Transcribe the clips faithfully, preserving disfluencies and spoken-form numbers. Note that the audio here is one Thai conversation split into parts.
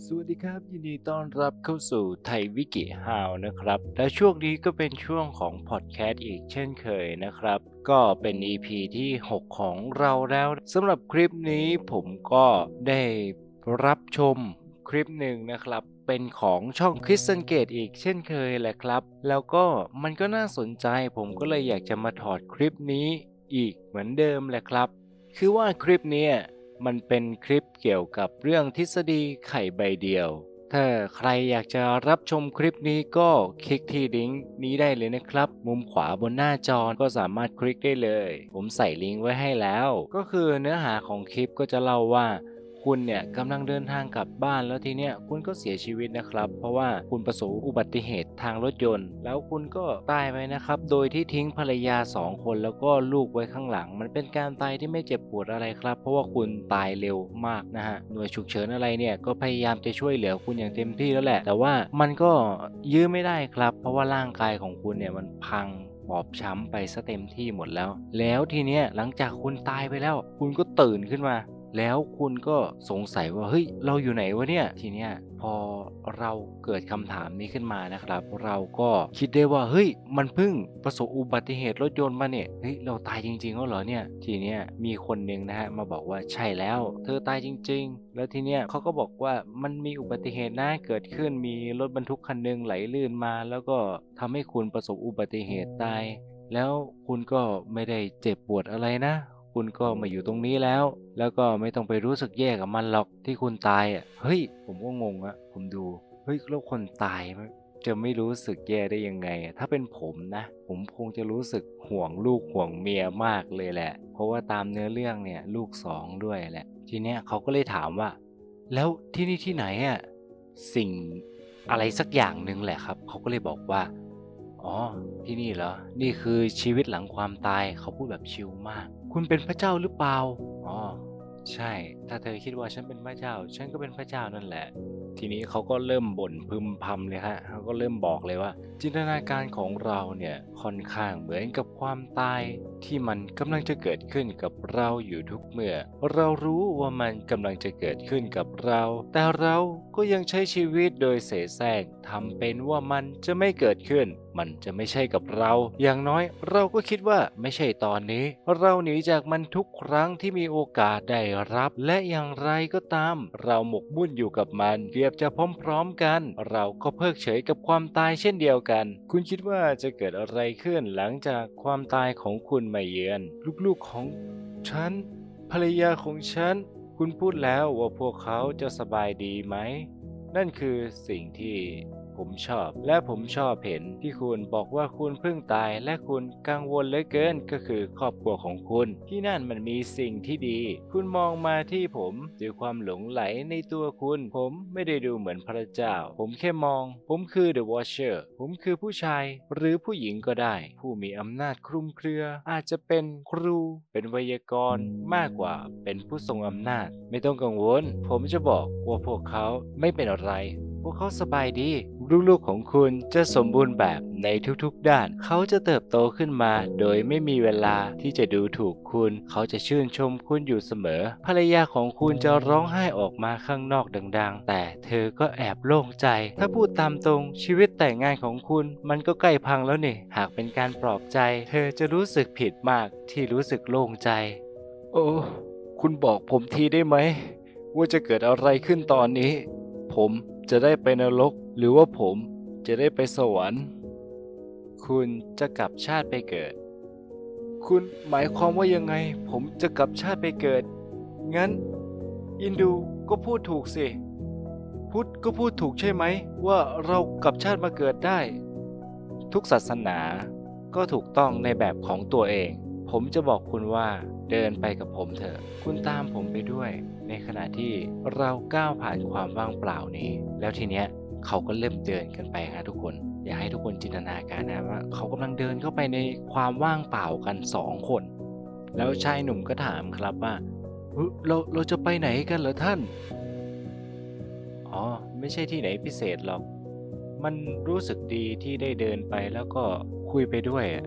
สวัสดีครับยินดีต้อนรับเข้าสู่ไทยวิกิฮาวนะครับและช่วงนี้ก็เป็นช่วงของพอดแคสต์อีกเช่นเคยนะครับก็เป็น อี พี ที่หกของเราแล้วสำหรับคลิปนี้ผมก็ได้รับชมคลิปหนึ่งนะครับเป็นของช่องคริสตันเกตอีกเช่นเคยแหละครับแล้วก็มันก็น่าสนใจผมก็เลยอยากจะมาถอดคลิปนี้อีกเหมือนเดิมแหละครับคือว่าคลิปเนี้ย มันเป็นคลิปเกี่ยวกับเรื่องทฤษฎีไข่ใบเดียว ถ้าใครอยากจะรับชมคลิปนี้ก็คลิกที่ลิงก์นี้ได้เลยนะครับ มุมขวาบนหน้าจอก็สามารถคลิกได้เลย ผมใส่ลิงก์ไว้ให้แล้ว ก็คือเนื้อหาของคลิปก็จะเล่าว่า คุณเนี่ยกำลังเดินทางกลับบ้านแล้วทีเนี้ยคุณก็เสียชีวิตนะครับเพราะว่าคุณประสบอุบัติเหตุทางรถยนต์แล้วคุณก็ตายไปนะครับโดยที่ทิ้งภรรยาสองคนแล้วก็ลูกไว้ข้างหลังมันเป็นการตายที่ไม่เจ็บปวดอะไรครับเพราะว่าคุณตายเร็วมากนะฮะหน่วยฉุกเฉินอะไรเนี่ยก็พยายามจะช่วยเหลือคุณอย่างเต็มที่แล้วแหละแต่ว่ามันก็ยื้อไม่ได้ครับเพราะว่าร่างกายของคุณเนี่ยมันพังบอบช้ำไปซะเต็มที่หมดแล้วแล้วทีเนี้ยหลังจากคุณตายไปแล้วคุณก็ตื่นขึ้นมา แล้วคุณก็สงสัยว่าเฮ้ยเราอยู่ไหนวะเนี่ยทีเนี้ยพอเราเกิดคำถามนี้ขึ้นมานะครับเราก็คิดได้ว่าเฮ้ยมันเพิ่งประสบอุบัติเหตุรถยนต์มาเนี่ยเฮ้ยเราตายจริงๆแล้วเหรอเนี่ยทีเนี้ยมีคนหนึ่งนะฮะมาบอกว่าใช่แล้วเธอตายจริงๆแล้วทีเนี้ยเขาก็บอกว่ามันมีอุบัติเหตุนะเกิดขึ้นมีรถบรรทุกคันหนึงไหลลื่นมาแล้วก็ทำให้คุณประสบอุบัติเหตุตาย แล้วคุณก็ไม่ได้เจ็บปวดอะไรนะ คุณก็มาอยู่ตรงนี้แล้ว แล้วก็ไม่ต้องไปรู้สึกแย่กับมันหรอกที่คุณตายอะเฮ้ยผมก็งงอะผมดูเฮ้ยแล้วคนตายมันจะไม่รู้สึกแย่ได้ยังไงอะถ้าเป็นผมนะผมคงจะรู้สึกห่วงลูกห่วงเมียมากเลยแหละเพราะว่าตามเนื้อเรื่องเนี่ยลูกสองด้วยแหละทีเนี้ยเขาก็เลยถามว่าแล้วที่นี่ที่ไหนอะสิ่งอะไรสักอย่างหนึ่งแหละครับเขาก็เลยบอกว่า อ๋อที่นี่เหรอนี่คือชีวิตหลังความตายเขาพูดแบบชิลมากคุณเป็นพระเจ้าหรือเปล่าอ๋อใช่ถ้าเธอคิดว่าฉันเป็นพระเจ้าฉันก็เป็นพระเจ้านั่นแหละทีนี้เขาก็เริ่มบ่นพึมพำเลยฮะเขาก็เริ่มบอกเลยว่าจินตนาการของเราเนี่ยค่อนข้างเหมือนกับความตายที่มันกำลังจะเกิดขึ้นกับเราอยู่ทุกเมื่อเรารู้ว่ามันกำลังจะเกิดขึ้นกับเราแต่เราก็ยังใช้ชีวิตโดยเสแสร้งทำเป็นว่ามันจะไม่เกิดขึ้น มันจะไม่ใช่กับเรา อย่างน้อยเราก็คิดว่าไม่ใช่ตอนนี้ เราหนีจากมันทุกครั้งที่มีโอกาสได้รับ และอย่างไรก็ตาม เราหมกมุ่นอยู่กับมันเกือบจะพร้อมๆกัน เราก็เพิกเฉยกับความตายเช่นเดียวกัน คุณคิดว่าจะเกิดอะไรขึ้นหลังจากความตายของคุณมาเยือนลูกๆของฉันภรรยาของฉันคุณพูดแล้วว่าพวกเขาจะสบายดีไหม นั่นคือสิ่งที่ผมชอบและผมชอบเห็นที่คุณบอกว่าคุณเพิ่งตายและคุณกังวลเหลือเกินก็คือครอบครัวของคุณที่นั่นมันมีสิ่งที่ดีคุณมองมาที่ผมด้วยความหลงไหลในตัวคุณผมไม่ได้ดูเหมือนพระเจ้าผมแค่มองผมคือ The Watcher ผมคือผู้ชายหรือผู้หญิงก็ได้ผู้มีอำนาจคลุมเครืออาจจะเป็นครูเป็นไวยากรณ์มากกว่าเป็นผู้ทรงอำนาจไม่ต้องกังวลผมจะบอกว่าพวกเขาไม่เป็นอะไร พวกเขาสบายดีลูกๆของคุณจะสมบูรณ์แบบในทุกๆด้านเขาจะเติบโตขึ้นมาโดยไม่มีเวลาที่จะดูถูกคุณเขาจะชื่นชมคุณอยู่เสมอภรรยาของคุณจะร้องไห้ออกมาข้างนอกดังๆแต่เธอก็แอบโล่งใจถ้าพูดตามตรงชีวิตแต่งงานของคุณมันก็ใกล้พังแล้วนี่หากเป็นการปลอบใจเธอจะรู้สึกผิดมากที่รู้สึกโล่งใจโอ้คุณบอกผมทีได้ไหมว่าจะเกิดอะไรขึ้นตอนนี้ ผมจะได้ไปนรกหรือว่าผมจะได้ไปสวรรค์คุณจะกลับชาติไปเกิดคุณหมายความว่ายังไงผมจะกลับชาติไปเกิดงั้นอินดูก็พูดถูกสิพุทธก็พูดถูกใช่ไหมว่าเรากลับชาติมาเกิดได้ทุกศาสนาก็ถูกต้องในแบบของตัวเองผมจะบอกคุณว่าเดินไปกับผมเถอะคุณตามผมไปด้วย ในขณะที่เราก้าวผ่านความว่างเปล่านี้แล้วทีเนี้ยเขาก็เริ่มเดินกันไปฮะทุกคนอยากให้ทุกคนจินตนาการนะว่าเขากำลังเดินเข้าไปในความว่างเปล่ากันสองคนแล้วชายหนุ่มก็ถามครับว่าเฮ้ยเราเราจะไปไหนกันเหรอท่านอ๋อไม่ใช่ที่ไหนพิเศษหรอกมันรู้สึกดีที่ได้เดินไปแล้วก็คุยไปด้วยอะ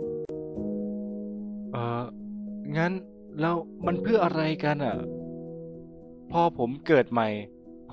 เอองั้นแล้วมันเพื่ออะไรกันอ่ะ พอผมเกิดใหม่ ผ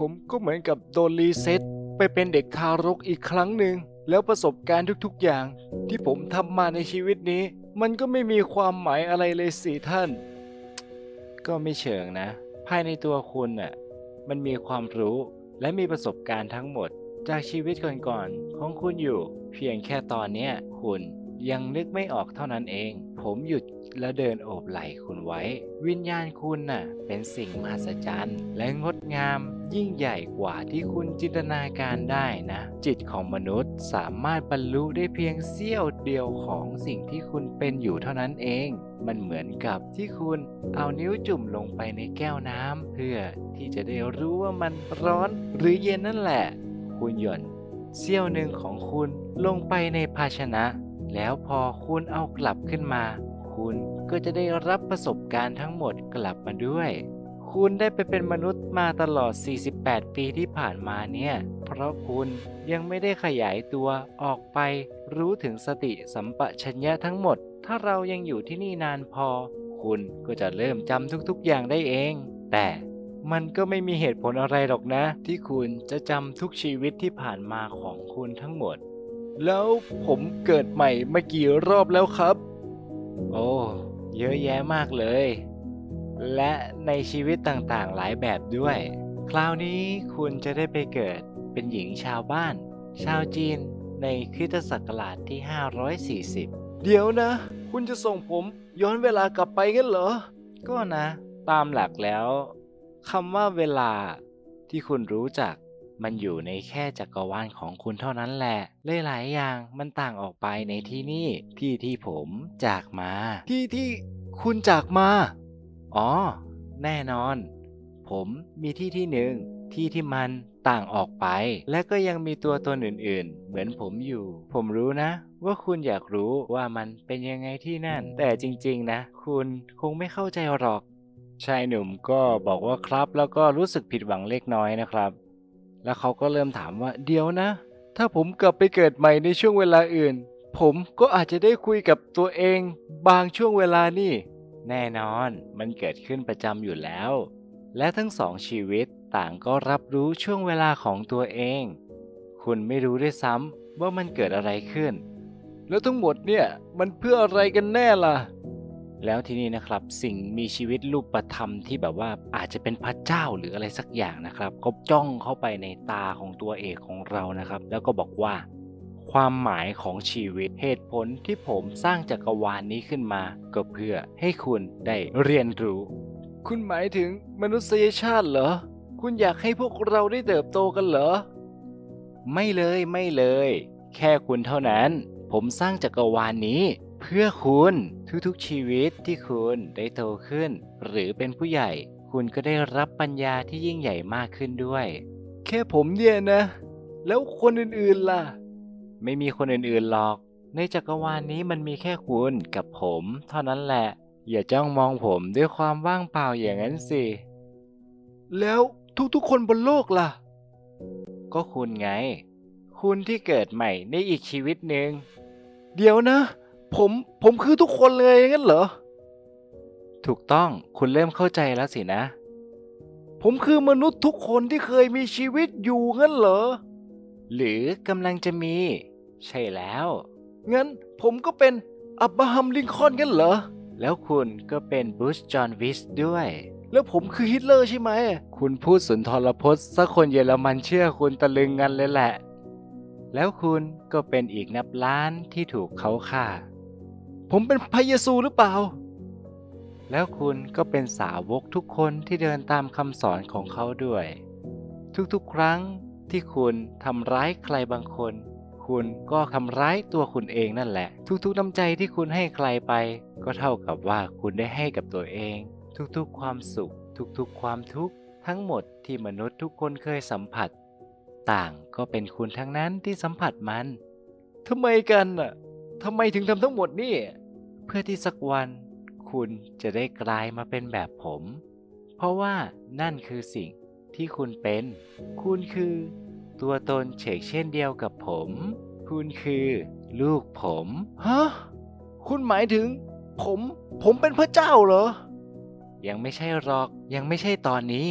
ผมก็เหมือนกับโดนรีเซ็ตไปเป็นเด็กทารกอีกครั้งหนึ่งแล้วประสบการณ์ทุกๆอย่างที่ผมทำมาในชีวิตนี้มันก็ไม่มีความหมายอะไรเลยสิท่านก็ไม่เชิงนะภายในตัวคุณน่ะมันมีความรู้และมีประสบการณ์ทั้งหมดจากชีวิตก่อนๆของคุณอยู่เพียงแค่ตอนเนี้ยคุณยังนึกไม่ออกเท่านั้นเองผมหยุดและเดินโอบไหล่คุณไว้วิญญาณคุณน่ะเป็นสิ่งมหัศจรรย์และงดงามยิ่งใหญ่กว่าที่คุณจินตนาการได้นะจิตของมนุษย์สามารถบรรลุได้เพียงเสี้ยวเดียวของสิ่งที่คุณเป็นอยู่เท่านั้นเองมันเหมือนกับที่คุณเอานิ้วจุ่มลงไปในแก้วน้ำเพื่อที่จะได้รู้ว่ามันร้อนหรือเย็นนั่นแหละคุณหย่อนเสี้ยวหนึ่งของคุณลงไปในภาชนะแล้วพอคุณเอากลับขึ้นมาคุณก็จะได้รับประสบการณ์ทั้งหมดกลับมาด้วยคุณได้ไปเป็นมนุษย์มาตลอดสี่สิบแปดปีที่ผ่านมาเนี่ยเพราะคุณยังไม่ได้ขยายตัวออกไปรู้ถึงสติสัมปชัญญะทั้งหมดถ้าเรายังอยู่ที่นี่นานพอคุณก็จะเริ่มจำทุกๆอย่างได้เองแต่มันก็ไม่มีเหตุผลอะไรหรอกนะที่คุณจะจำทุกชีวิตที่ผ่านมาของคุณทั้งหมดแล้วผมเกิดใหม่มากี่รอบแล้วครับโอ้เยอะแยะมากเลยและในชีวิตต่างๆหลายแบบด้วยคราวนี้คุณจะได้ไปเกิดเป็นหญิงชาวบ้านชาวจีนในคริสตศักราชที่ห้าร้อยสี่สิบเดี๋ยวนะคุณจะส่งผมย้อนเวลากลับไปงั้นเหรอก็นะตามหลักแล้วคำว่าเวลาที่คุณรู้จักมันอยู่ในแค่จักรวาลของคุณเท่านั้นแหละหลายๆอย่างมันต่างออกไปในที่นี่ที่ที่ผมจากมาที่ที่คุณจากมาอ๋อแน่นอนผมมีที่ที่หนึ่งที่ที่มันต่างออกไปและก็ยังมีตัวตนอื่นๆเหมือนผมอยู่ผมรู้นะว่าคุณอยากรู้ว่ามันเป็นยังไงที่นั่นแต่จริงๆนะคุณคงไม่เข้าใจหรอกชายหนุ่มก็บอกว่าครับแล้วก็รู้สึกผิดหวังเล็กน้อยนะครับแล้วเขาก็เริ่มถามว่าเดี๋ยวนะถ้าผมกลับไปเกิดใหม่ในช่วงเวลาอื่นผมก็อาจจะได้คุยกับตัวเองบางช่วงเวลานี่แน่นอนมันเกิดขึ้นประจำอยู่แล้วและทั้งสองชีวิตต่างก็รับรู้ช่วงเวลาของตัวเองคุณไม่รู้ด้วยซ้ำว่ามันเกิดอะไรขึ้นแล้วทั้งหมดเนี่ยมันเพื่ออะไรกันแน่ล่ะแล้วทีนี้นะครับสิ่งมีชีวิตรูปธรรมที่แบบว่าอาจจะเป็นพระเจ้าหรืออะไรสักอย่างนะครับก็จ้องเข้าไปในตาของตัวเอกของเรานะครับแล้วก็บอกว่าความหมายของชีวิตเหตุผลที่ผมสร้างจักรวาลนี้ขึ้นมาก็เพื่อให้คุณได้เรียนรู้คุณหมายถึงมนุษยชาติเหรอคุณอยากให้พวกเราได้เติบโตกันเหรอไม่เลยไม่เลยแค่คุณเท่านั้นผมสร้างจักรวาลนี้เพื่อคุณทุกๆชีวิตที่คุณได้โตขึ้นหรือเป็นผู้ใหญ่คุณก็ได้รับปัญญาที่ยิ่งใหญ่มากขึ้นด้วยแค่ผมเนี่ยนะแล้วคนอื่นๆล่ะไม่มีคนอื่นๆหรอกในจักรวาลนี้มันมีแค่คุณกับผมเท่านั้นแหละอย่าจ้องมองผมด้วยความว่างเปล่าอย่างนั้นสิแล้วทุกๆคนบนโลกล่ะก็คุณไงคุณที่เกิดใหม่ในอีกชีวิตหนึ่งเดี๋ยวนะผมผมคือทุกคนเลยงั้นเหรอถูกต้องคุณเริ่มเข้าใจแล้วสินะผมคือมนุษย์ทุกคนที่เคยมีชีวิตอยู่งั้นเหรอหรือกำลังจะมีใช่แล้วงั้นผมก็เป็นอับราฮัมลิงคอล์นงั้นเหรอแล้วคุณก็เป็นบูชจอห์นวิชด้วยแล้วผมคือฮิตเลอร์ใช่ไหมคุณพูดสุนทรพจน์สักคนเยอรมันเชื่อคุณตะลึงกันเลยแหละแล้วคุณก็เป็นอีกนับล้านที่ถูกเขาฆ่าผมเป็นพระเยซูหรือเปล่าแล้วคุณก็เป็นสาวกทุกคนที่เดินตามคำสอนของเขาด้วยทุกๆครั้งที่คุณทำร้ายใครบางคนคุณก็ทำร้ายตัวคุณเองนั่นแหละทุกๆน้ำใจที่คุณให้ใครไปก็เท่ากับว่าคุณได้ให้กับตัวเองทุกๆความสุขทุกๆความทุกข์ทั้งหมดที่มนุษย์ทุกคนเคยสัมผัสต่างก็เป็นคุณทั้งนั้นที่สัมผัสมันทำไมกันน่ะทำไมถึงทำทั้งหมดนี่เพื่อที่สักวันคุณจะได้กลายมาเป็นแบบผมเพราะว่านั่นคือสิ่งที่คุณเป็นคุณคือตัวตนเฉกเช่นเดียวกับผมคุณคือลูกผมฮะคุณหมายถึงผมผมเป็นพระเจ้าเหรอยังไม่ใช่หรอกยังไม่ใช่ตอนนี้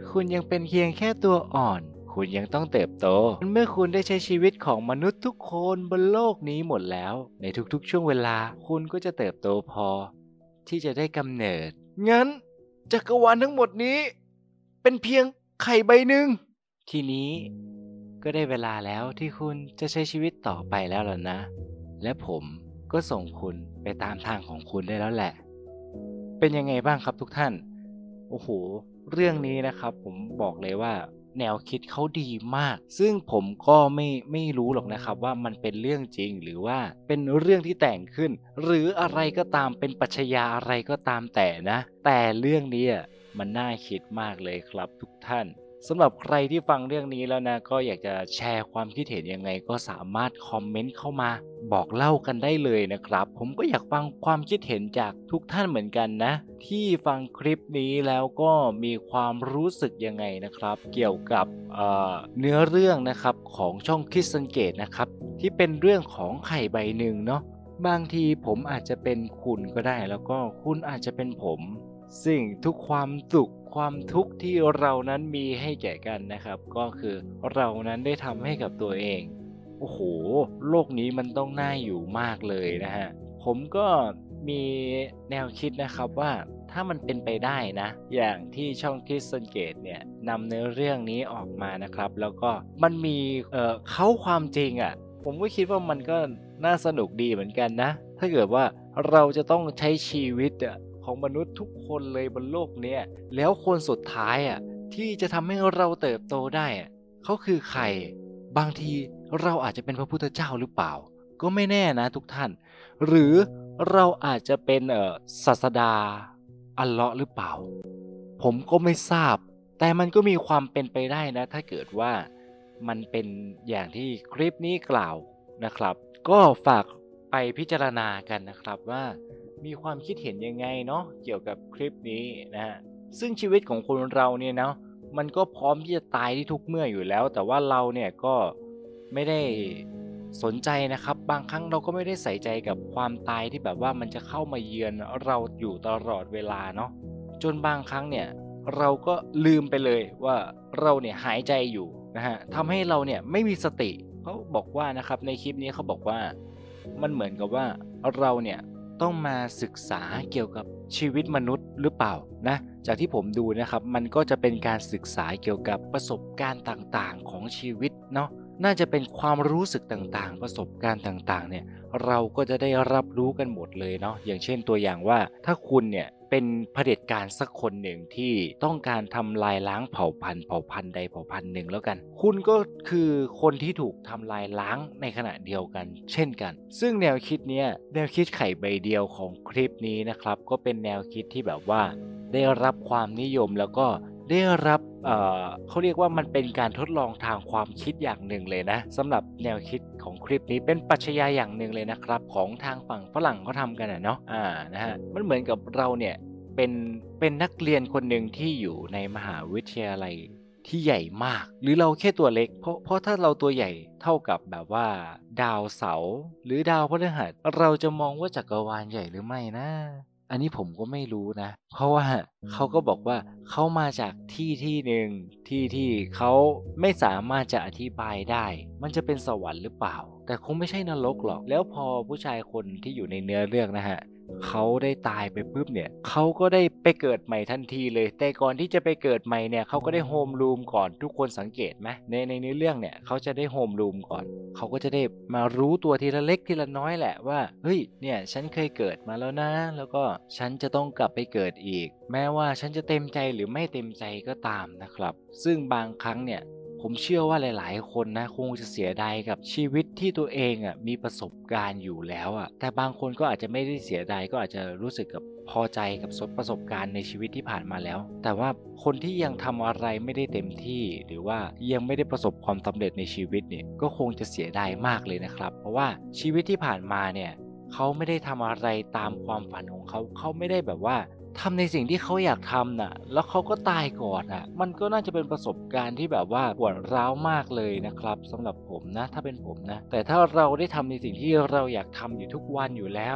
คุณยังเป็นเพียงแค่ตัวอ่อนคุณยังต้องเติบโตเมื่อคุณได้ใช้ชีวิตของมนุษย์ทุกคนบนโลกนี้หมดแล้วในทุกๆช่วงเวลาคุณก็จะเติบโตพอที่จะได้กำเนิดงั้นจักรวาลทั้งหมดนี้เป็นเพียงไข่ใบหนึ่งทีนี้ก็ได้เวลาแล้วที่คุณจะใช้ชีวิตต่อไปแล้วล่ะนะและผมก็ส่งคุณไปตามทางของคุณได้แล้วแหละเป็นยังไงบ้างครับทุกท่านโอ้โหเรื่องนี้นะครับผมบอกเลยว่าแนวคิดเขาดีมากซึ่งผมก็ไม่ไม่รู้หรอกนะครับว่ามันเป็นเรื่องจริงหรือว่าเป็นเรื่องที่แต่งขึ้นหรืออะไรก็ตามเป็นปรัชญาอะไรก็ตามแต่นะแต่เรื่องนี้มันน่าคิดมากเลยครับทุกท่านสำหรับใครที่ฟังเรื่องนี้แล้วนะก็อยากจะแชร์ความคิดเห็นยังไงก็สามารถคอมเมนต์เข้ามาบอกเล่ากันได้เลยนะครับผมก็อยากฟังความคิดเห็นจากทุกท่านเหมือนกันนะที่ฟังคลิปนี้แล้วก็มีความรู้สึกยังไงนะครับเกี่ยวกับเอ่อเนื้อเรื่องนะครับของช่องคิดสังเกตนะครับที่เป็นเรื่องของไข่ใบหนึ่งเนาะบางทีผมอาจจะเป็นคุณก็ได้แล้วก็คุณอาจจะเป็นผมซึ่งทุกความสุขความทุกข์ที่เรานั้นมีให้แก่กันนะครับก็คือเรานั้นได้ทำให้กับตัวเองโอ้โหโลกนี้มันต้องน่าอยู่มากเลยนะฮะผมก็มีแนวคิดนะครับว่าถ้ามันเป็นไปได้นะอย่างที่ช่องคิดสังเกตเนี่ยนำเนื้อเรื่องนี้ออกมานะครับแล้วก็มันมีเอ่อเขาความจริงอ่ะผมก็คิดว่ามันก็น่าสนุกดีเหมือนกันนะถ้าเกิดว่าเราจะต้องใช้ชีวิตอ่ะของมนุษย์ทุกคนเลยบนโลกเนี้ยแล้วคนสุดท้ายอ่ะที่จะทำให้เราเติบโตได้อ่ะเขาคือใครบางทีเราอาจจะเป็นพระพุทธเจ้าหรือเปล่าก็ไม่แน่นะทุกท่านหรือเราอาจจะเป็นเอ่อศาสดาอัลเลาะห์หรือเปล่าผมก็ไม่ทราบแต่มันก็มีความเป็นไปได้นะถ้าเกิดว่ามันเป็นอย่างที่คลิปนี้กล่าวนะครับก็ฝากไปพิจารณากันนะครับว่ามีความคิดเห็นยังไงเนาะเกี่ยวกับคลิปนี้นะฮะซึ่งชีวิตของคนเราเนี่ยเนาะมันก็พร้อมที่จะตายที่ทุกเมื่ออยู่แล้วแต่ว่าเราเนี่ยก็ไม่ได้สนใจนะครับบางครั้งเราก็ไม่ได้ใส่ใจกับความตายที่แบบว่ามันจะเข้ามาเยือนเราอยู่ตลอดเวลาเนาะจนบางครั้งเนี่ยเราก็ลืมไปเลยว่าเราเนี่ยหายใจอยู่นะฮะทำให้เราเนี่ยไม่มีสติเขาบอกว่านะครับในคลิปนี้เขาบอกว่ามันเหมือนกับว่าเราเนี่ยต้องมาศึกษาเกี่ยวกับชีวิตมนุษย์หรือเปล่านะจากที่ผมดูนะครับมันก็จะเป็นการศึกษาเกี่ยวกับประสบการณ์ต่างๆของชีวิตเนาะน่าจะเป็นความรู้สึกต่างๆประสบการณ์ต่างๆเนี่ยเราก็จะได้รับรู้กันหมดเลยเนาะอย่างเช่นตัวอย่างว่าถ้าคุณเนี่ยเป็นเผด็จการสักคนหนึ่งที่ต้องการทำลายล้างเผ่าพันธุ์เผ่าพันธุ์ใดเผ่าพันธุ์หนึ่งแล้วกันคุณก็คือคนที่ถูกทำลายล้างในขณะเดียวกันเช่นกันซึ่งแนวคิดเนี้ยแนวคิดไข่ใบเดียวของคลิปนี้นะครับก็เป็นแนวคิดที่แบบว่าได้รับความนิยมแล้วก็ได้รับเอ่อเขาเรียกว่ามันเป็นการทดลองทางความคิดอย่างหนึ่งเลยนะสำหรับแนวคิดของคลิปนี้เป็นปรัชญาอย่างหนึ่งเลยนะครับของทางฝั่งฝรั่งเขาทำกันอ่ะเนาะอ่านะฮะมันเหมือนกับเราเนี่ยเป็นเป็นนักเรียนคนหนึ่งที่อยู่ในมหาวิทยาลัยที่ใหญ่มากหรือเราแค่ตัวเล็กเพราะเพราะถ้าเราตัวใหญ่เท่ากับแบบว่าดาวเสาร์หรือดาวพฤหัสเราจะมองว่าจักรวาลใหญ่หรือไม่นะอันนี้ผมก็ไม่รู้นะเพราะว่าเขาก็บอกว่าเขามาจากที่ที่หนึ่งที่ที่เขาไม่สามารถจะอธิบายได้มันจะเป็นสวรรค์หรือเปล่าแต่คงไม่ใช่นรกหรอกแล้วพอผู้ชายคนที่อยู่ในเนื้อเรื่องนะฮะเขาได้ตายไปปุ๊บเนี่ยเขาก็ได้ไปเกิดใหม่ทันทีเลยแต่ก่อนที่จะไปเกิดใหม่เนี่ยเขาก็ได้โฮมรูมก่อนทุกคนสังเกตไหมในในเนื้อเรื่องเนี่ยเขาจะได้โฮมรูมก่อนเขาก็จะได้มารู้ตัวทีละเล็กทีละน้อยแหละว่าเฮ้ยเนี่ยฉันเคยเกิดมาแล้วนะแล้วก็ฉันจะต้องกลับไปเกิดอีกแม้ว่าฉันจะเต็มใจหรือไม่เต็มใจก็ตามนะครับซึ่งบางครั้งเนี่ยผมเชื่อว่าหลายๆคนนะคงจะเสียดายกับชีวิตที่ตัวเองอ่ะมีประสบการณ์อยู่แล้วอ่ะแต่บางคนก็อาจจะไม่ได้เสียดายก็อาจจะรู้สึกกับพอใจกับประสบการณ์ในชีวิตที่ผ่านมาแล้วแต่ว่าคนที่ยังทำอะไรไม่ได้เต็มที่หรือว่ายังไม่ได้ประสบความสำเร็จในชีวิตเนี่ยก็คงจะเสียดายมากเลยนะครับเพราะว่าชีวิตที่ผ่านมาเนี่ยเขาไม่ได้ทำอะไรตามความฝันของเขาเขาไม่ได้แบบว่าทำในสิ่งที่เขาอยากทำน่ะแล้วเขาก็ตายก่อนอ่ะมันก็น่าจะเป็นประสบการณ์ที่แบบว่าปวดร้าวมากเลยนะครับสำหรับผมนะถ้าเป็นผมนะแต่ถ้าเราได้ทำในสิ่งที่เราอยากทำอยู่ทุกวันอยู่แล้ว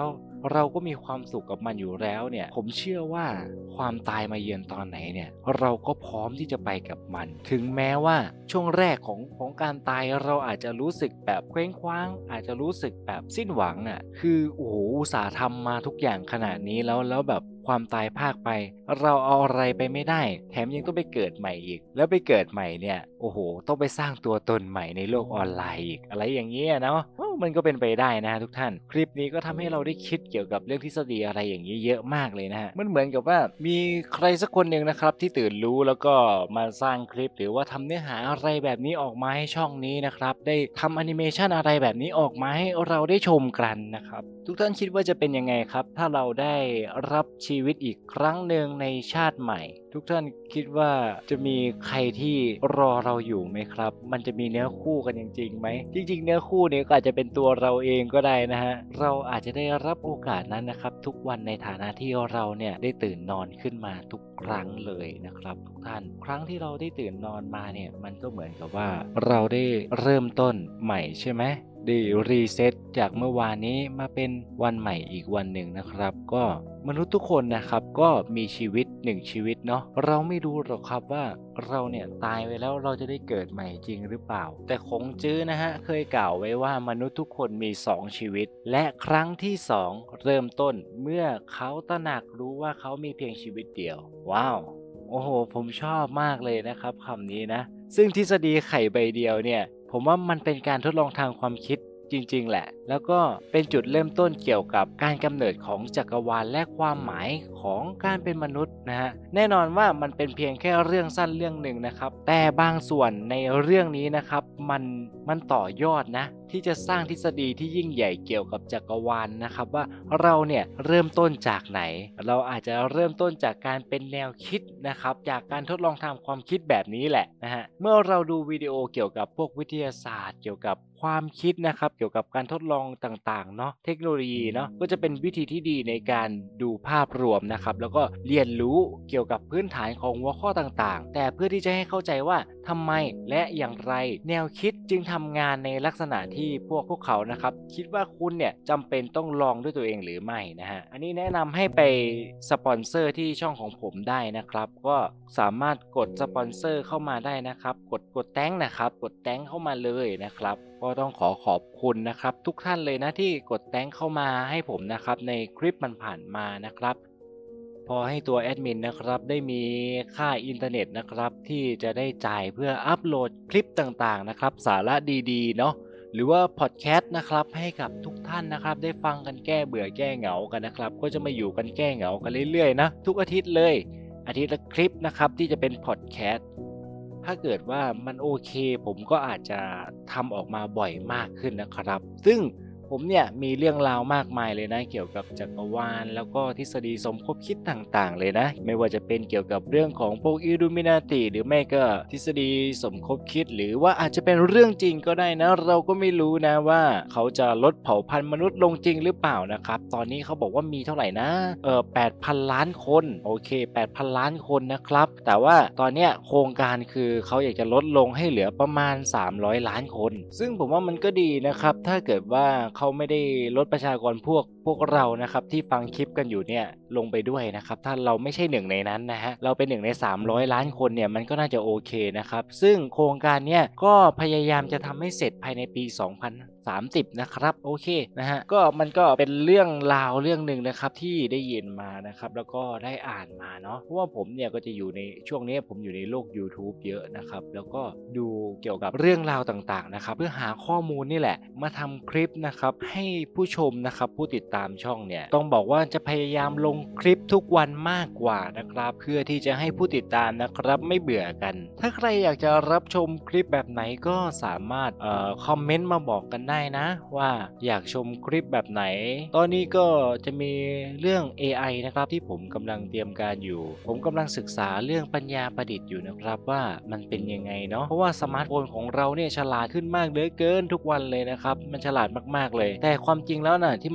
เราก็มีความสุขกับมันอยู่แล้วเนี่ยผมเชื่อว่าความตายมาเยือนตอนไหนเนี่ยเราก็พร้อมที่จะไปกับมันถึงแม้ว่าช่วงแรกของของการตายเราอาจจะรู้สึกแบบเคว้งคว้างอาจจะรู้สึกแบบสิ้นหวังอ่ะคือโอ้โหอุตส่าห์ทำมาทุกอย่างขนาดนี้แล้วแล้วแบบความตายพากไปเราเอาอะไรไปไม่ได้แถมยังต้องไปเกิดใหม่อีกแล้วไปเกิดใหม่เนี่ยโอ้โหต้องไปสร้างตัวตนใหม่ในโลกออนไลน์อีกอะไรอย่างเงี้ยเนาะมันก็เป็นไปได้นะทุกท่านคลิปนี้ก็ทำให้เราได้คิดเกี่ยวกับเรื่องทฤษฎีอะไรอย่างนี้เยอะมากเลยนะฮะมันเหมือนกับว่ามีใครสักคนหนึ่งนะครับที่ตื่นรู้แล้วก็มาสร้างคลิปหรือว่าทำเนื้อหาอะไรแบบนี้ออกมาให้ช่องนี้นะครับได้ทำแอนิเมชันอะไรแบบนี้ออกมาให้เราได้ชมกันนะครับทุกท่านคิดว่าจะเป็นยังไงครับถ้าเราได้รับชีวิตอีกครั้งหนึ่งในชาติใหม่ทุกท่านคิดว่าจะมีใครที่รอเราอยู่ไหมครับมันจะมีเนื้อคู่กันจริงๆไหมจริงๆเนื้อคู่นี้ก็อาจจะเป็นตัวเราเองก็ได้นะฮะเราอาจจะได้รับโอกาสนั้นนะครับทุกวันในฐานะที่เราเนี่ยได้ตื่นนอนขึ้นมาทุกครั้งเลยนะครับทุกท่านครั้งที่เราได้ตื่นนอนมาเนี่ยมันก็เหมือนกับว่าเราได้เริ่มต้นใหม่ใช่ไหมได้รีเซ็ตจากเมื่อวานนี้มาเป็นวันใหม่อีกวันหนึ่งนะครับก็มนุษย์ทุกคนนะครับก็มีชีวิตหนึ่งชีวิตเนาะเราไม่รู้หรอกครับว่าเราเนี่ยตายไปแล้วเราจะได้เกิดใหม่จริงหรือเปล่าแต่คงจื้อนะฮะเคยกล่าวไว้ว่ามนุษย์ทุกคนมีสองชีวิตและครั้งที่สองเริ่มต้นเมื่อเขาตระหนักรู้ว่าเขามีเพียงชีวิตเดียวว้าวโอ้โหผมชอบมากเลยนะครับคำนี้นะซึ่งทฤษฎีไข่ใบเดียวเนี่ยผมว่ามันเป็นการทดลองทางความคิดจริงๆแหละแล้วก็เป็นจุดเริ่มต้นเกี่ยวกับการกำเนิดของจักรวาลและความหมายของการเป็นมนุษย์นะฮะแน่นอนว่ามันเป็นเพียงแค่เรื่องสั้นเรื่องหนึ่งนะครับแต่บางส่วนในเรื่องนี้นะครับมันมันต่อยอดนะที่จะสร้างทฤษฎีที่ยิ่งใหญ่เกี่ยวกับจักรวาล นะครับว่าเราเนี่ยเริ่มต้นจากไหนเราอาจจะเริ่มต้นจากการเป็นแนวคิดนะครับจากการทดลองทางความคิดแบบนี้แหละนะฮะเมื่อเราดูวิดีโอเกี่ยวกับพวกวิทยาศาสตร์เกี่ยวกับความคิดนะครับเกี่ยวกับการทดลองต่างๆเนาะเทคโนโลยีเนาะก็จะเป็นวิธีที่ดีในการดูภาพรวมนะครับแล้วก็เรียนรู้เกี่ยวกับพื้นฐานของหัวข้อต่างๆแต่เพื่อที่จะให้เข้าใจว่าทำไมและอย่างไรแนวคิดจึงทำงานในลักษณะที่พวกพวกเขานะครับคิดว่าคุณเนี่ยจำเป็นต้องลองด้วยตัวเองหรือไม่นะฮะอันนี้แนะนำให้ไปสปอนเซอร์ที่ช่องของผมได้นะครับก็สามารถกดสปอนเซอร์เข้ามาได้นะครับกดกดแต้งนะครับกดแต้งเข้ามาเลยนะครับก็ต้องขอขอบคุณนะครับทุกท่านเลยนะที่กดแต้งเข้ามาให้ผมนะครับในคลิปมันผ่านมานะครับพอให้ตัวแอดมินนะครับได้มีค่าอินเทอร์เน็ตนะครับที่จะได้จ่ายเพื่ออัปโหลดคลิปต่างๆนะครับสาระดีๆเนาะหรือว่าพอดแคสต์นะครับให้กับทุกท่านนะครับได้ฟังกันแก้เบื่อแก้เหงากันนะครับก็จะมาอยู่กันแก้เหงากันเรื่อยๆนะทุกอาทิตย์เลยอาทิตย์ละคลิปนะครับที่จะเป็นพอดแคสต์ถ้าเกิดว่ามันโอเคผมก็อาจจะทำออกมาบ่อยมากขึ้นนะครับซึ่งผมเนี่ยมีเรื่องราวมากมายเลยนะเกี่ยวกับจักรวาลแล้วก็ทฤษฎีสมคบคิดต่างๆเลยนะไม่ว่าจะเป็นเกี่ยวกับเรื่องของพวกอิลลูมินาติหรือไม่ก็ทฤษฎีสมคบคิดหรือว่าอาจจะเป็นเรื่องจริงก็ได้นะเราก็ไม่รู้นะว่าเขาจะลดเผ่าพันธุ์มนุษย์ลงจริงหรือเปล่านะครับตอนนี้เขาบอกว่ามีเท่าไหร่นะเออแปดพันล้านคนโอเคแปดพันล้านคนนะครับแต่ว่าตอนเนี้ยโครงการคือเขาอยากจะลดลงให้เหลือประมาณสามร้อยล้านคนซึ่งผมว่ามันก็ดีนะครับถ้าเกิดว่าเขาไม่ได้ลดประชากรพวกพวกเรานะครับที่ฟังคลิปกันอยู่เนี่ยลงไปด้วยนะครับถ้าเราไม่ใช่หนึ่งในนั้นนะฮะเราเป็นหนึ่งในสามร้อยล้านคนเนี่ยมันก็น่าจะโอเคนะครับซึ่งโครงการเนี้ยก็พยายามจะทำให้เสร็จภายในปีสองพันสามสิบนะครับโอเคนะฮะก็มันก็เป็นเรื่องราวเรื่องหนึ่งนะครับที่ได้ยินมานะครับแล้วก็ได้อ่านมาเนาะเพราะว่าผมเนี่ยก็จะอยู่ในช่วงนี้ผมอยู่ในโลก YouTube เยอะนะครับแล้วก็ดูเกี่ยวกับเรื่องราวต่างๆนะครับเพื่อหาข้อมูลนี่แหละมาทำคลิปนะครับให้ผู้ชมนะครับผู้ติดตามช่องเนี่ยต้องบอกว่าจะพยายามลงคลิปทุกวันมากกว่านะครับเพื่อที่จะให้ผู้ติดตามนะครับไม่เบื่อกันถ้าใครอยากจะรับชมคลิปแบบไหนก็สามารถเอ่อคอมเมนต์มาบอกกันได้นะว่าอยากชมคลิปแบบไหนตอนนี้ก็จะมีเรื่อง เอ ไอ นะครับที่ผมกำลังเตรียมการอยู่ผมกำลังศึกษาเรื่องปัญญาประดิษฐ์อยู่นะครับว่ามันเป็นยังไงเนาะเพราะว่าสมาร์ทโฟนของเราเนี่ยฉลาดขึ้นมากเหลือเกินทุกวันเลยนะครับมันฉลาดมากๆเลยแต่ความจริงแล้วน่ะที่มันฉลาด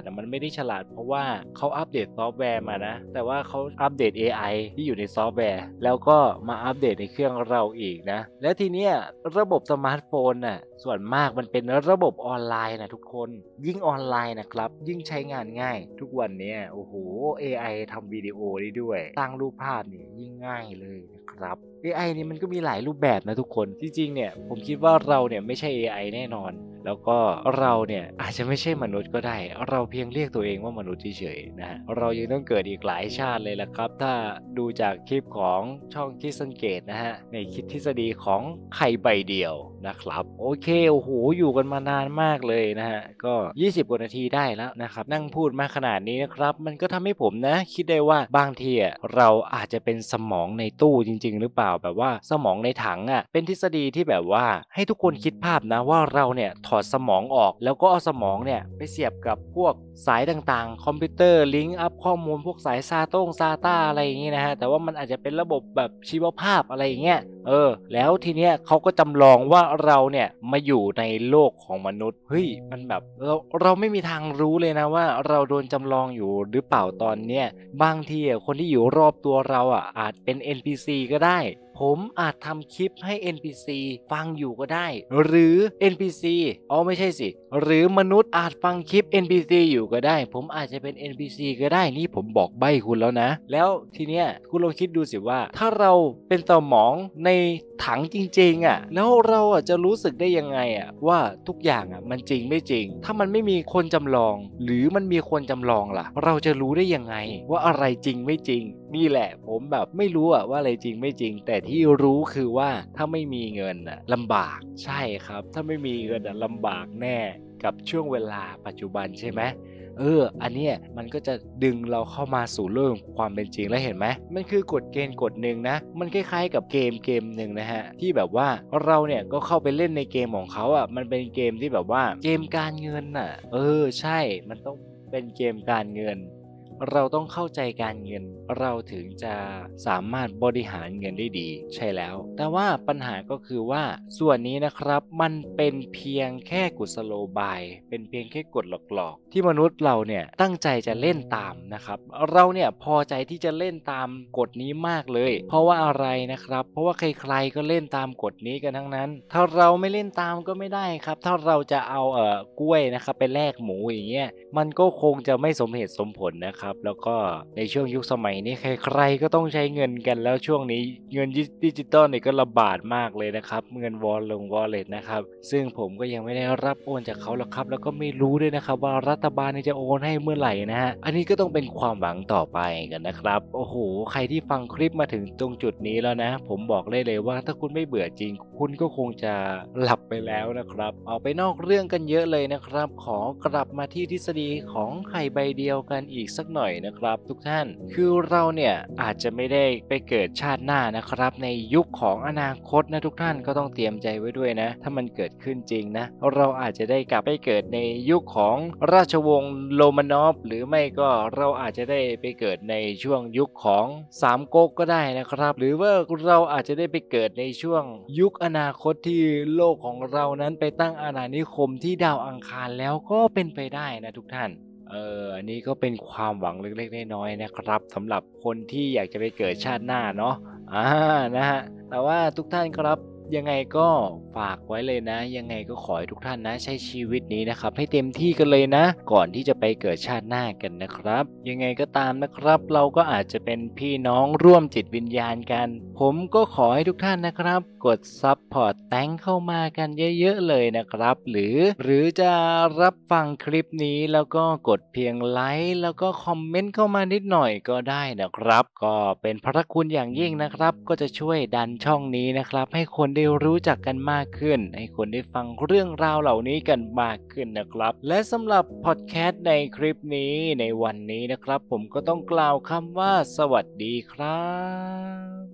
อะมันไม่ได้ฉลาดเพราะว่าเขาอัปเดตซอฟต์แวร์มานะแต่ว่าเขาอัปเดต เอ ไอ ที่อยู่ในซอฟต์แวร์แล้วก็มาอัปเดตในเครื่องเราอีกนะแล้วทีเนี้ยระบบสมาร์ทโฟนน่ะส่วนมากมันเป็นระบบออนไลน์นะทุกคนยิ่งออนไลน์นะครับยิ่งใช้งานง่ายทุกวันเนี้ยโอ้โห เอ ไอ ทำวิดีโอได้ด้วยสร้างรูปภาพนี่ยิ่งง่ายเลยนะครับ เอ ไอ นี่มันก็มีหลายรูปแบบนะทุกคนจริงๆเนี่ยผมคิดว่าเราเนี่ยไม่ใช่ เอ ไอ แน่นอนแล้วก็เราเนี่ยอาจจะไม่ใช่มนุษย์ก็ได้เราเพียงเรียกตัวเองว่ามนุษย์เฉยๆนะฮะเรายังต้องเกิดอีกหลายชาติเลยละครับถ้าดูจากคลิปของช่องคิดสังเกตนะฮะในคิดทฤษฎีของไข่ใบเดียวนะครับโอเคโอ้โหอยู่กันมานานมากเลยนะฮะก็ยี่สิบกว่านาทีได้แล้วนะครับนั่งพูดมาขนาดนี้นะครับมันก็ทำให้ผมนะคิดได้ว่าบางทีอ่ะเราอาจจะเป็นสมองในตู้จริงๆหรือเปล่าแบบว่าสมองในถังอ่ะเป็นทฤษฎีที่แบบว่าให้ทุกคนคิดภาพนะว่าเราเนี่ยถอดสมองออกแล้วก็เอาสมองเนี่ยไปเสียบกับพวกสายต่างๆคอมพิวเตอร์ลิงก์อัพข้อมูลพวกสายซาตงซาต้าอะไรอย่างงี้นะฮะแต่ว่ามันอาจจะเป็นระบบแบบชีวภาพอะไรอย่างเงี้ยเออแล้วทีเนี้ยเขาก็จำลองว่าเราเนี่ยมาอยู่ในโลกของมนุษย์เฮ้ยมันแบบเราเราไม่มีทางรู้เลยนะว่าเราโดนจำลองอยู่หรือเปล่าตอนเนี้ยบางทีอ่ะคนที่อยู่รอบตัวเราอ่ะอาจเป็น เอ็น พี ซี ก็ได้ผมอาจทำคลิปให้ เอ็น พี ซี ฟังอยู่ก็ได้หรือ เอ็น พี ซี อ๋อไม่ใช่สิหรือมนุษย์อาจฟังคลิป เอ็น พี ซี อยู่ก็ได้ผมอาจจะเป็น เอ็น พี ซี ก็ได้นี่ผมบอกใบ้คุณแล้วนะแล้วทีเนี้ยคุณลองคิดดูสิว่าถ้าเราเป็นสมองในถังจริงๆอ่ะแล้วเราอ่ะจะรู้สึกได้ยังไงอ่ะว่าทุกอย่างอ่ะมันจริงไม่จริงถ้ามันไม่มีคนจำลองหรือมันมีคนจำลองล่ะเราจะรู้ได้ยังไงว่าอะไรจริงไม่จริงนี่แหละผมแบบไม่รู้อ่ะว่าอะไรจริงไม่จริงแต่ที่รู้คือว่าถ้าไม่มีเงินอ่ะลำบากใช่ครับถ้าไม่มีเงินอ่ะลำบากแน่กับช่วงเวลาปัจจุบันใช่ไหมเอออันเนี้ยมันก็จะดึงเราเข้ามาสู่โลกความเป็นจริงแล้วเห็นไหมมันคือกฎเกณฑ์กฎหนึ่งนะมันคล้ายๆกับเกมเกมหนึ่งนะฮะที่แบบว่าเราเนี่ยก็เข้าไปเล่นในเกมของเขาอ่ะมันเป็นเกมที่แบบว่าเกมการเงินอ่ะเออใช่มันต้องเป็นเกมการเงินเราต้องเข้าใจการเงินเราถึงจะสามารถบริหารเงินได้ดีใช่แล้วแต่ว่าปัญหาก็คือว่าส่วนนี้นะครับมันเป็นเพียงแค่กุศโลบายเป็นเพียงแค่กฎหลอกๆที่มนุษย์เราเนี่ยตั้งใจจะเล่นตามนะครับเราเนี่ยพอใจที่จะเล่นตามกฎนี้มากเลยเพราะว่าอะไรนะครับเพราะว่าใครๆก็เล่นตามกฎนี้กันทั้งนั้นถ้าเราไม่เล่นตามก็ไม่ได้ครับถ้าเราจะเอาเอ่อกล้วยนะครับไปแลกหมูอย่างเงี้ยมันก็คงจะไม่สมเหตุสมผลนะครับแล้วก็ในช่วงยุคสมัยนี้ใครๆก็ต้องใช้เงินกันแล้วช่วงนี้เงินดิจิตอลเนี่ยก็ระบาดมากเลยนะครับเงินวอลลงวอลเล็ตนะครับซึ่งผมก็ยังไม่ได้รับโอนจากเขาหรอกครับแล้วก็ไม่รู้ด้วยนะครับว่ารัฐบาลจะโอนให้เมื่อไหร่นะฮะอันนี้ก็ต้องเป็นความหวังต่อไปกันนะครับโอ้โหใครที่ฟังคลิปมาถึงตรงจุดนี้แล้วนะผมบอกเลยเลยว่าถ้าคุณไม่เบื่อจริงคุณก็คงจะหลับไปแล้วนะครับเอาไปนอกเรื่องกันเยอะเลยนะครับขอกลับมาที่ทฤษฎีของไข่ใบเดียวกันอีกสักหน่อยนะครับทุกท่านคือเราเนี่ยอาจจะไม่ได้ไปเกิดชาติหน้านะครับในยุคของอนาคตนะทุกท่านก็ต้องเตรียมใจไว้ด้วยนะถ้ามันเกิดขึ้นจริงนะเราอาจจะได้กลับไปเกิดในยุคของราชวงศ์โรมานอฟหรือไม่ก็เราอาจจะได้ไปเกิดในช่วงยุคของสามก๊กก็ได้นะครับหรือว่าเราอาจจะได้ไปเกิดในช่วงยุคอนาคตที่โลกของเรานั้นไปตั้งอาณานิคมที่ดาวอังคารแล้วก็เป็นไปได้นะทุกท่านเอออันนี้ก็เป็นความหวังเล็กๆน้อยๆนะครับสำหรับคนที่อยากจะไปเกิดชาติหน้าเนาะอ่านะฮะแต่ว่าทุกท่านครับยังไงก็ฝากไว้เลยนะยังไงก็ขอให้ทุกท่านนะใช้ชีวิตนี้นะครับให้เต็มที่กันเลยนะก่อนที่จะไปเกิดชาติหน้ากันนะครับยังไงก็ตามนะครับเราก็อาจจะเป็นพี่น้องร่วมจิตวิญญาณกันผมก็ขอให้ทุกท่านนะครับกดซับพอร์ตแตงเข้ามากันเยอะๆเลยนะครับหรือหรือจะรับฟังคลิปนี้แล้วก็กดเพียงไลค์แล้วก็คอมเมนต์เข้ามานิดหน่อยก็ได้นะครับก็เป็นพระคุณอย่างยิ่งนะครับก็จะช่วยดันช่องนี้นะครับให้คนได้รู้จักกันมากขึ้นให้คนได้ฟังเรื่องราวเหล่านี้กันมากขึ้นนะครับและสำหรับพอดแคสต์ในคลิปนี้ในวันนี้นะครับผมก็ต้องกล่าวคำว่าสวัสดีครับ